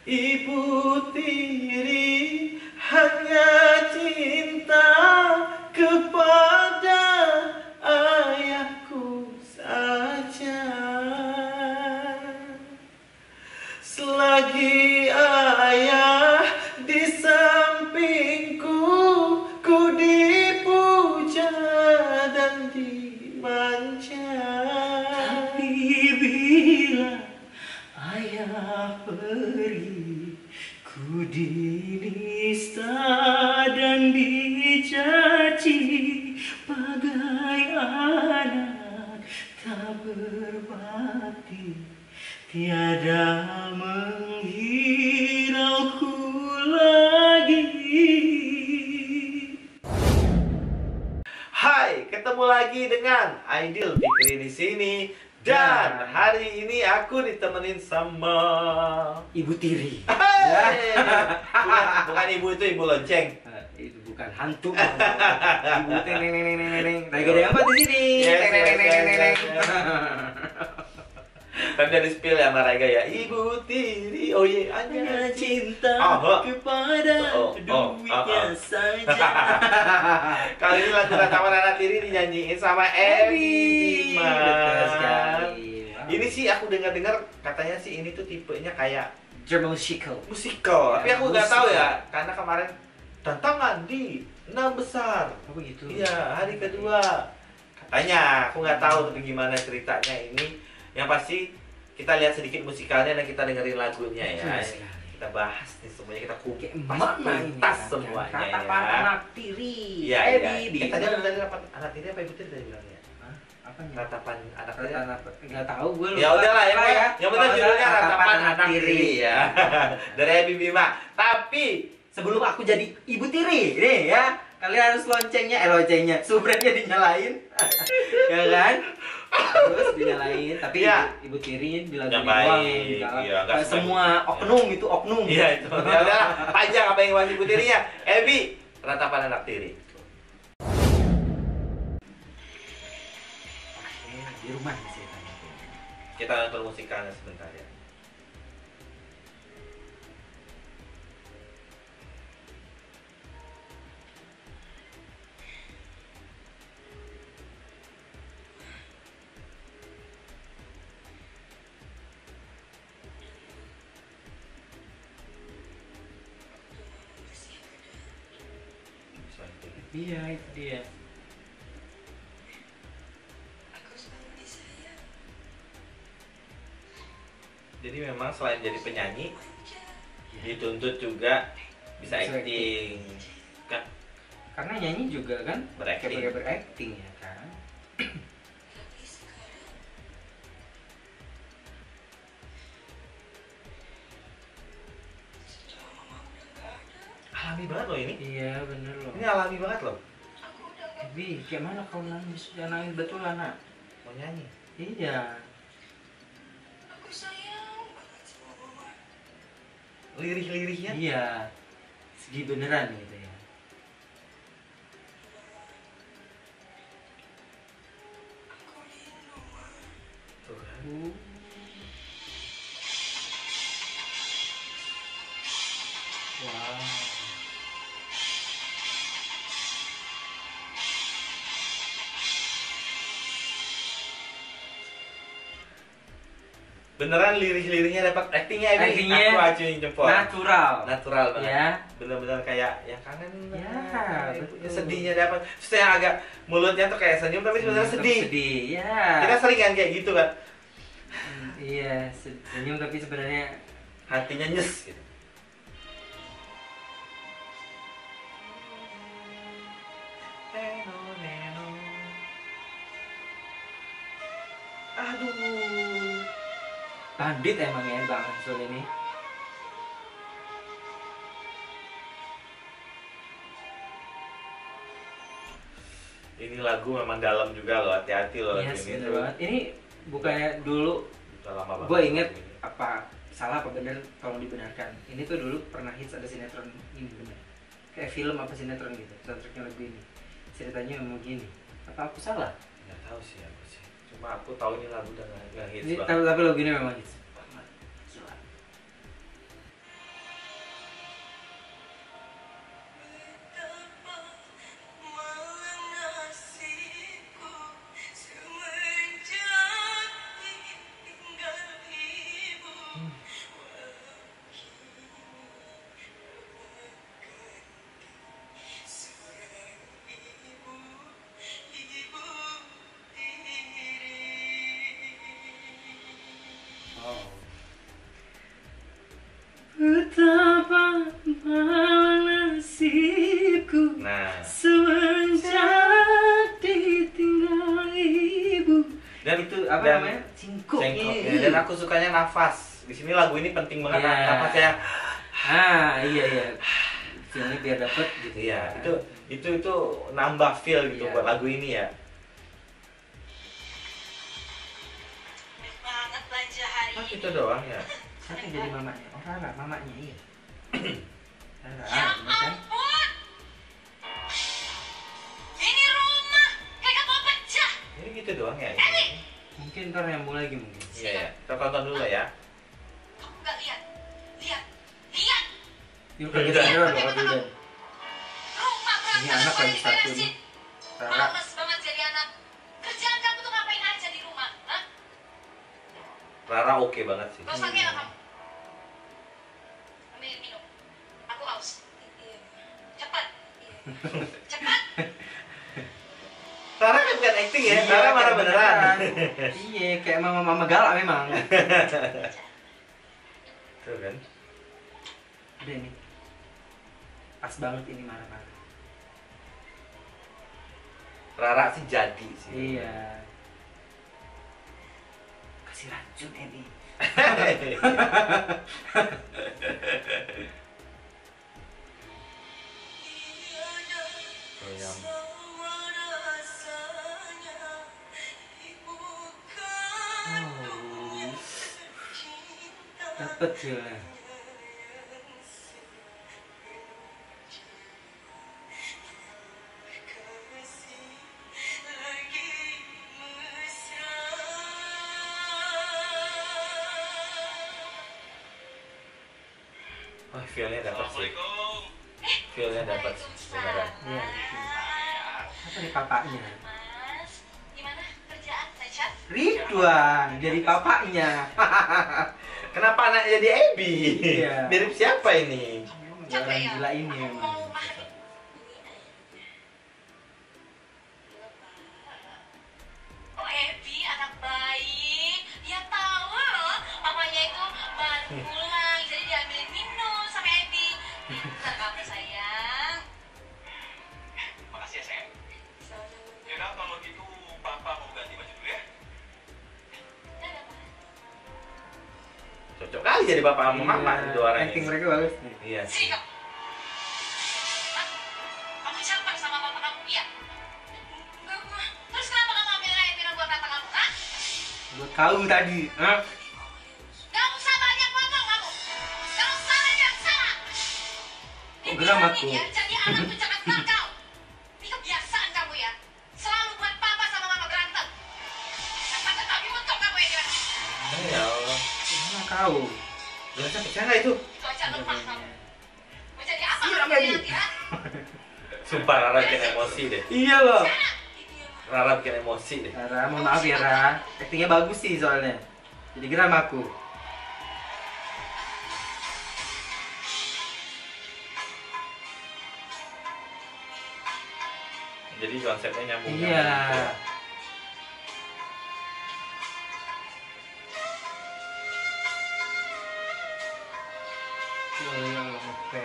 Ibu tiri hanya cinta kepada ayahku saja. Selagi ayah di sampingku, ku dipuja dan dimanja. Tapi bila ayah pergi, ku dinista dan dicaci bagai anak tak berbakti, tiada menghirauku lagi. Hai, ketemu lagi dengan Aidil Fikri di sini. Dan hari ini aku ditemenin sama Ibu tiri. Hey! Bukan ibu itu, ibu lonceng. Itu bukan hantu. Ibu neng. Lagi ada apa di sini? Yes. Kan dari spill ya sama Raiga ya. Ibu tiri, oh iya, hanya cinta kepada duitnya saja. Kali ini lagu Ratapan Anak Tiri dinyanyiin sama Ebi Bima. Betul sekali. Ini sih aku dengar-dengar katanya sih ini tuh tipenya kayak German musical. musikal, tapi aku nggak tahu ya karena kemarin tantangan di 6 besar. Oh begitu. Iya, hari kedua. Katanya, aku nggak tahu tapi gimana ceritanya ini. Yang pasti kita lihat sedikit musikalnya dan kita dengerin lagunya ya. Kita bahas nih semuanya, kita kupas tuntas semuanya Ratapan ya. Anak Tiri. Iya, iya. Ebi Tadi Bima. ada dari anak tiri apa ibu tiri tadi bilangnya? Apanya? Ratapan anak tiri. Nggak tahu gue. Ya udahlah ya, Apa yang penting judulnya Ratapan Anak Tiri. Tiri ya. Dari Ebi Bima. Tapi Sebelum aku jadi ibu tiri nih ya, kalian harus loncengnya, subrennya dinyalain, ya kan? Terus dinyalain, tapi Iya. ibu tiri dilaguin Yang doang, baik, enggak iya, nggak nggak semua oknum itu oknum. iya itu. Ya udahlah, panjang apa yang masih ibu tirinya. Ebi, Ratapan Anak Tiri. Oke, di rumah sih tanya. Kita nonton musikalnya sebentar ya. Iya itu dia. Jadi memang selain jadi penyanyi, dituntut juga bisa Bisa acting. Kan Karena nyanyi juga kan Berakting. kayak berakting ya kan. alami banget loh ini. Iya bener loh. Ini alami banget loh. Bi, kayak mana kau nangis? Jangan nangis betul anak. Mau nyanyi. Iya. Lirih-lirihnya. Iya. Sedih beneran gitu ya. Tuh kan. Wow. Beneran lirih-lirihnya dapat actingnya ini. Actingnya Aku acuin jempol. Natural Banget. ya. Bener-bener kayak ya kangen. Ya, betul. betul. Sedihnya dapat. Terus yang agak mulutnya tuh kayak senyum tapi sebenarnya sedih. Sedih ya. Kita sering kan kayak gitu kan. Iya, senyum tapi sebenarnya Hatinya nyes gitu. Aduh. bandit emang ya Bang Hasul ini. Ini lagu memang dalam juga loh, hati-hati loh lagu Yes, ini bener tuh. banget. Ini bukannya dulu Udah lama banget. gue inget apa salah apa bener, tolong dibenarkan. Ini tuh dulu pernah hits, ada sinetron ini bener. Kayak film apa sinetron gitu, soundtracknya lagu ini. Ceritanya memang gini. Apa aku salah? Nggak tahu sih aku sih. Cuma aku tahu ini lagu udah nggak hits Ini, banget. tapi lagu ini memang hits banget. Gila. apa Dan namanya? Cingkuk. Cengkoknya. Dan aku sukanya nafas. Di sini lagu ini penting banget Iya. nafasnya. Iya. Feelnya biar dapet gitu Iya, ya. itu nambah feel gitu Iya. buat lagu ini ya. Banget belanja hari Ah, ini. itu doang ya. Siapa yang jadi mamanya? Oh Rara, mamanya iya. Rara, Ya ini kan? ampun. Ini rumah kayak mau pecah. Ini gitu doang ya. Mungkin ntar nyambung lagi mungkin. Iya ya. Kita tonton dulu ya. Kamu nggak lihat? Lihat. Yuk kayak gitu doang bakal dulu. Rumah Ini berantakan anak boleh lagi satu diberesin. nih. Rara. Males banget jadi anak. Kerjaan kamu tuh ngapain aja di rumah? Hah? Rara oke banget sih. Gak usah ngelak kamu. Ambil minum. Aku haus. Cepat. Cepat. Rara kan bukan acting ya. Rara marah kayak beneran. Iya, kayak mama-mama galak memang. Tuh kan. Udah ini. Pas banget ini marah-marah. Rara sih jadi sih. Iya. Kasih racun ini. Oh, yang Dapet sih. oh, feel-nya dapat sih. Feel-nya dapat sih beneran. Iya. Apa nih papanya? Mas, gimana kerjaan? Lancar? Ridwan jadi papanya. Kenapa anak jadi Abby? Iya. Mirip siapa ini? Orang gila ini Aku emang. mau makan ini aja. Oh, Ebi anak baik. Dia tahu loh, mamanya itu baru pulang, jadi diambilin minum sama Ebi. Bentar kamu sayang. Makasih ya sayang. Yaudah kalau gitu papa mau ganti baju dulu ya. Dadah, Pak. Cocok kali jadi bapak sama mama Iya, itu orang acting ini. mereka bagus nih. Iya. Sini kamu. Hah? Kamu campur sama papa kamu, ya? Enggak, Ma. Terus kenapa kamu ambil air minum buat papa kamu, hah? Buat kau tadi. Hah? Gak usah banyak ngomong kamu. Kalau salah yang salah. Kok geram aku? Ya, jadi anak tuh jangan nakal. Ini kebiasaan kamu ya. Selalu buat papa sama mama berantem. Sampai tetapi untuk kamu ya gimana? Ya Allah. Gimana kau? Biasa pecah nggak itu? Itu aja lemah kamu. Mau jadi apa Siram kamu lagi. nanti, ha? Sumpah Rara bikin emosi deh. Iya loh. Rara bikin emosi deh. Rara, mohon maaf ya Rara. Actingnya bagus sih soalnya. Jadi geram aku. Jadi konsepnya nyambung. Iya. Iya, oke.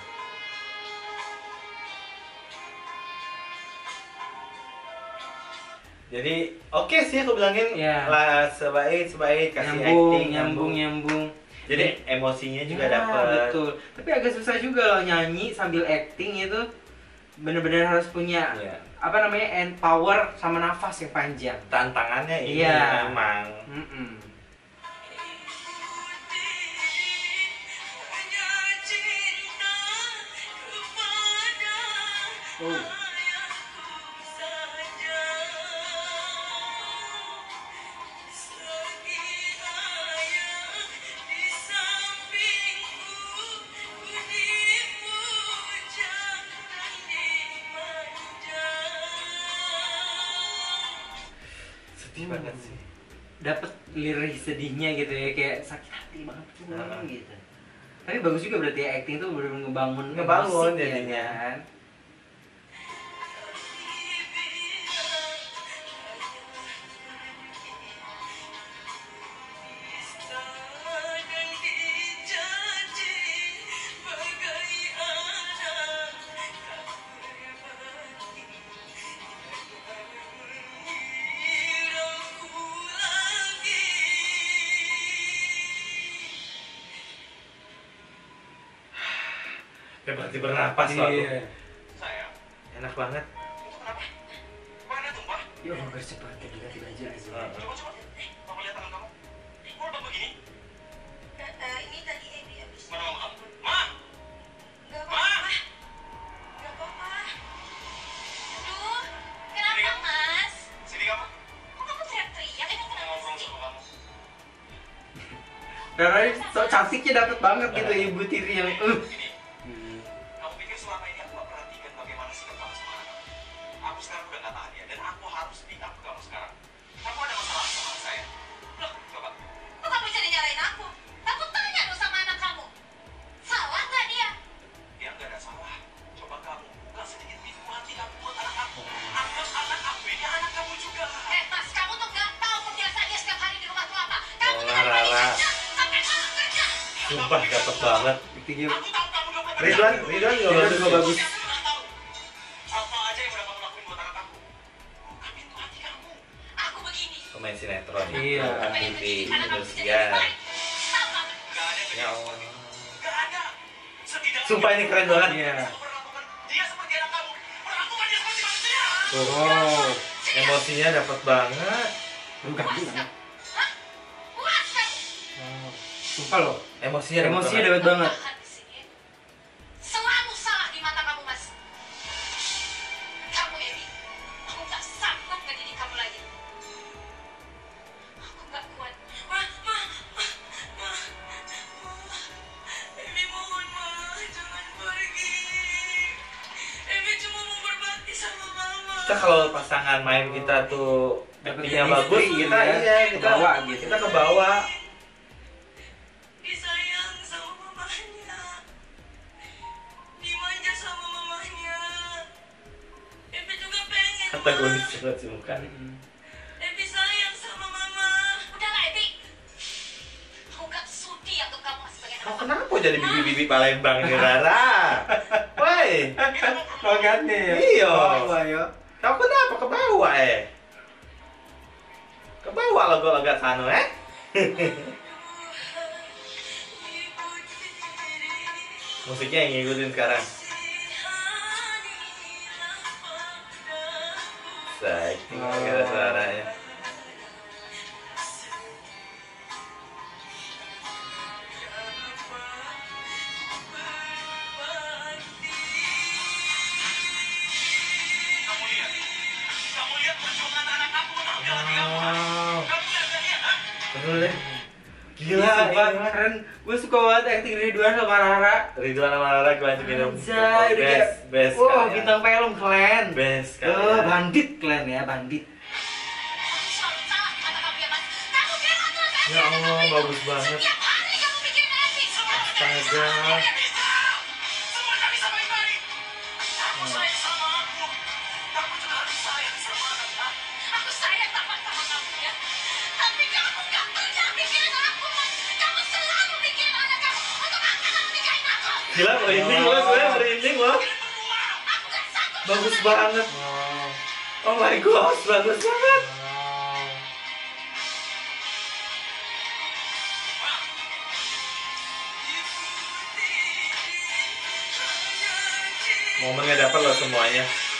Jadi oke sih aku bilangin Iya. lah sebaik kasih Nyambung, acting nyambung. Jadi emosinya juga Ya, dapat. betul. Tapi agak susah juga loh nyanyi sambil acting itu. Bener-bener harus punya Iya. apa namanya power sama nafas yang panjang. Tantangannya ini Iya. memang. Mm-mm. Oh. Sedih banget sih. Dapat lirik sedihnya gitu ya, kayak sakit hati banget tuh Ah. gitu. Tapi bagus juga berarti ya, acting tuh bener-bener ngebangun Ngebangun emosi, ya jadinya. kan? Kayak berarti bernapas loh. Iya. Sayang, Enak banget. itu kenapa? Kok ada tumpah? Ya Allah, bercepat ganti baju aja. Coba, coba. Mama lihat tangan kamu. Kok udah begini? Ini tadi Ebi habis. Mana mama kamu? Ma! Gak apa-apa. Gak apa-apa. Aduh, kenapa Mas? Sini kamu. Kok kamu teriak-teriak? Emang Mau kenapa ngobrol sih? sama kamu. Karena so cantiknya dapet banget gitu ibu tiri yang Begini, kamu pikir selama ini aku gak perhatikan bagaimana sikap kamu sama anak kamu? Aku sekarang udah gak tahan ya, dan aku harus speak up ke kamu sekarang. Kamu ada masalah sama anak saya? Loh, coba. Kok kamu jadi nyalain aku? Aku tanya dong sama anak kamu. Salah nggak dia? Dia gak ada salah. Coba kamu buka sedikit pintu hati kamu buat anak aku. Anggap anak aku ini anak kamu juga. Mas, kamu tuh nggak tahu kebiasaan dia setiap hari di rumah tuh apa. Kamu tuh Wah, dari pagi Rara. kerja sampai malam kerja. Sumpah dapet banget. Tinggi. Aku tahu kamu gak pernah Ridwan juga bagus. juga bagus. Aku udah tahu. Apa aja yang udah kamu lakuin buat anak aku. Buka pintu hati kamu. Aku begini. Pemain sinetron. Iya. Pengen TV mendidik anak kamu jadi Indonesia. lebih baik. Tahu nggak? Gak ada yang Ya begitu Allah. seperti itu. Gak ada. Setidaknya Sumpah ini keren banget. Iya. kamu perlakukan dia seperti anak kamu. Perlakukan dia seperti manusia. Oh. Emosinya dapet banget. Lu ganti kan? Hah? Puas kamu? Oh. Sumpah loh. Emosinya dapet Emosinya banget. dapet banget. Tahan di sini. Selalu salah di mata kamu, Mas. Kamu, Ebi. Aku nggak sanggup ngedidik kamu lagi. Aku nggak kuat. Ma. Ebi mohon, Ma. Jangan pergi. Ebi cuma mau berbakti sama Mama. Kita kalau pasangan main kita tuh Dapet actingnya chemistry bagus, gitu kita ya. iya kita Kebawa gitu. Kita ke bawah. Disayang sama mamanya. Dimanja sama mamanya. Ebi juga pengen. Ma. Antagonis banget sih mukanya. Ebi sayang sama mama. Udahlah, Ebi. Aku gak sudi untuk kamu sebagai Kau anak. kenapa jadi bibi-bibi Palembang nih Rara? Woi, Oh ganti ya? Iya. Oh, ayo. kau kenapa ke bawah Ke bawah lo gue agak sano Musiknya yang ngikutin sekarang. Sakti ada suaranya. Kamu lihat perjuangan anak aku mengambil hati kamu. Wow. Kamu lihat, ha? Terus deh. Gila, Sumpah, ini keren. Gue suka banget acting Ridwan sama Rara. Ridwan sama Rara gue lanjutin dong. Anjay, udah kayak Best wow, kalian. bintang film keren. Best Oh, kalian. bandit keren ya, bandit. Kamu selalu salah di mata kamu ya, Mas. Kamu memang tuh Ebi. Ya Allah, bagus banget. Setiap hari kamu bikin Ebi. Astaga. Bisa. Semuanya bisa baik-baik. Kamu sayang sama aku. Kamu juga harus sayang sama anak. Aku sayang sama kamu ya. Tapi kamu gak pernah mikirin aku, Mas. Kamu selalu mikirin anak kamu. Untuk apa kamu nikahin aku? Gila, merinding loh, gue merinding loh. Aku gak sanggup. Bagus banget. Wow. Oh my god, bagus banget. Momennya dapat loh semuanya.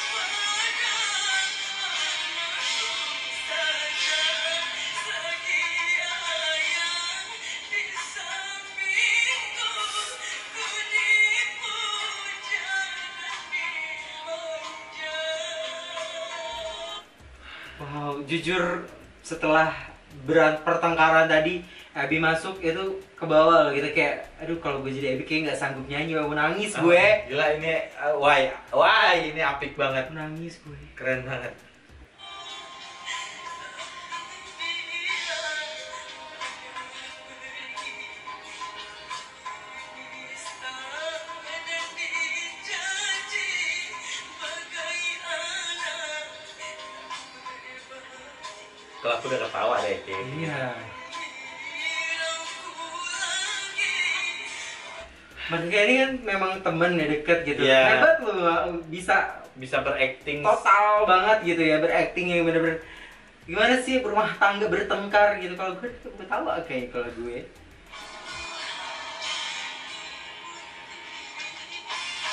Wow, jujur setelah pertengkaran tadi Abi masuk itu ke bawah loh gitu kayak aduh kalau gue jadi Abi kayak nggak sanggup nyanyi mau nangis gue. Gila ini, wah ini apik banget. Nangis gue. Keren banget. Kalau aku udah ketawa deh kayak. Iya. Mereka ini kan memang temen ya deket gitu. Iya. Hebat loh bisa Bisa berakting. total banget gitu ya berakting yang bener-bener gimana sih berumah tangga bertengkar gitu kalau gue ketawa kayak kalau gue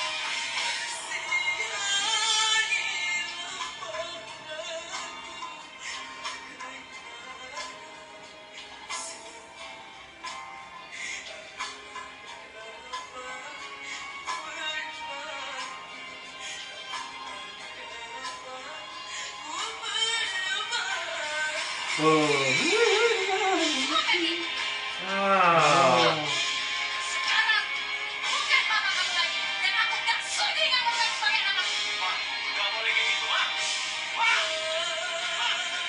Ah. Sekarang bukan mama kamu lagi, dan aku nggak sudi kamu lagi sebagai anak. Ma, nggak boleh kayak gitu, Ma. Ma. Ma.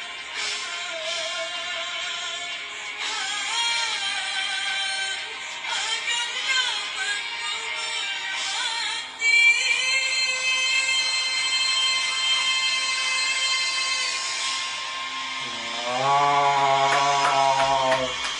Wow.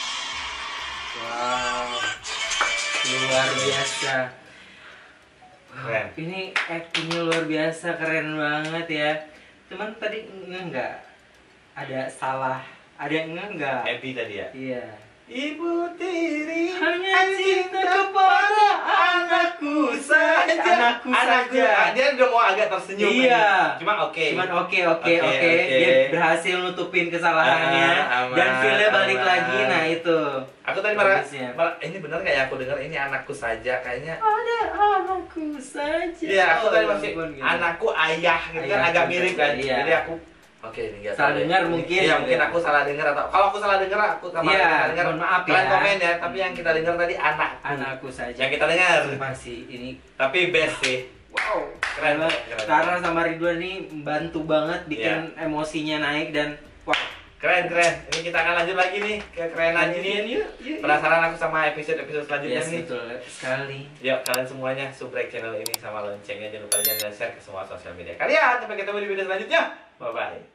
Wow, luar biasa. Keren. Ini actingnya luar biasa, keren banget ya. Cuman tadi enggak ada salah, ada enggak? Happy tadi ya. Iya. Ibu tiri Hanya cinta kepada anakku saja. Anakku saja. Dia udah mau agak tersenyum. Iya. Ini. Cuma oke. Cuman oke. Oke. Dia berhasil nutupin kesalahannya Aman, dan feel-nya balik aman. lagi. Nah itu. Aku tadi Bagusnya. ini bener kayak aku dengar ini anakku saja kayaknya. Ada anakku saja. Iya, aku tadi Oh, masih ampun, gitu. anakku ayah gitu kan Ayahku agak mirip kan. saja, iya. Jadi aku oke ini enggak Salah dengar mungkin, Iya, gitu mungkin ya. aku salah dengar atau kalau aku salah dengar aku sama Iya, kita dengar. mohon maaf Kalian ya. komen ya, tapi yang kita dengar tadi anakku. Anakku saja. Yang kita dengar. Sumpah sih ini. Tapi best sih. Wow, Keren, banget. keren. Karena sama Ridwan ini bantu banget bikin emosinya naik dan wow. Keren. Ini kita akan lanjut lagi nih ke kerenan ini. Yuk. Penasaran aku sama episode selanjutnya Yes, nih. betul sekali. Yuk kalian semuanya subrek channel ini sama loncengnya, jangan lupa jangan share ke semua sosial media kalian. Sampai ketemu di video selanjutnya. Bye bye.